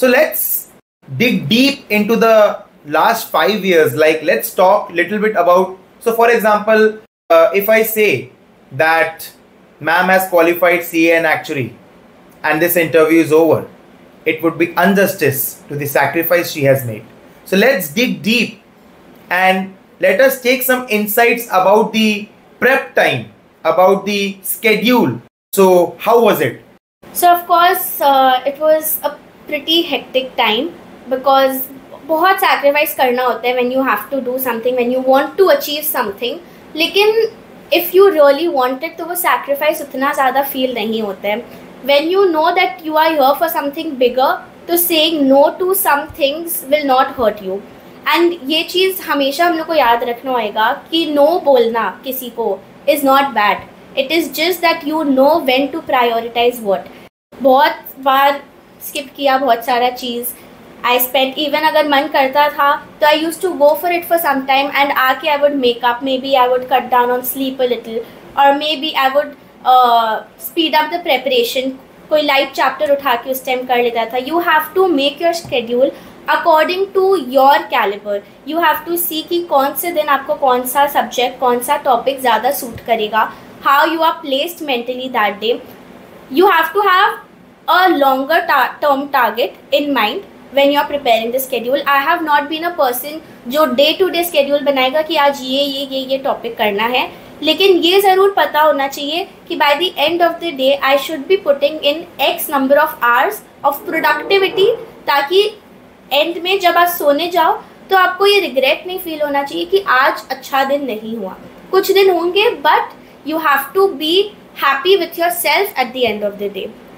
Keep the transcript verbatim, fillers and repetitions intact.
So let's dig deep into the last five years. Like, let's talk a little bit about, so for example, uh, if I say that ma'am has qualified C A and actuary and this interview is over, it would be injustice to the sacrifice she has made. So let's dig deep and let us take some insights about the prep time, about the schedule. So how was it? So of course, uh, it was a pretty hectic time because बहुत sacrifice करना होता है when you have to do something, when you want to achieve something. लेकिन if you really want it, तो वो sacrifice उतना ज़्यादा feel नहीं होता है. When you know that you are here for something bigger, तो saying no to some things will not hurt you. And ये चीज़ हमेशा हम लोग को याद रखना होगा कि no बोलना किसी को is not bad. It is just that you know when to prioritize what. बहुत बार skip किया बहुत सारा चीज़. I spent, even अगर मन करता था तो I used to go for it for some time and आके I would make up, maybe I would cut down on sleep a little, or maybe I would uh, speed up the preparation. कोई light chapter उठा के उस time कर लेता था. You have to make your schedule according to your caliber. You have to see कि कौन से दिन आपको कौन सा subject, कौन सा topic ज़्यादा suit करेगा. How you are placed mentally that day. You have to have a longer ta- term target in mind when you are preparing the schedule. I have not been a person जो day to day schedule बनाएगा कि आज ये ये ये ये topic करना है, लेकिन ये ज़रूर पता होना चाहिए कि by the end of the day I should be putting in X number of hours of productivity, ताकि end में जब आप सोने जाओ तो आपको ये regret नहीं feel होना चाहिए कि आज अच्छा दिन नहीं हुआ. कुछ दिन होंगे but you have to be happy with yourself at the end of the day.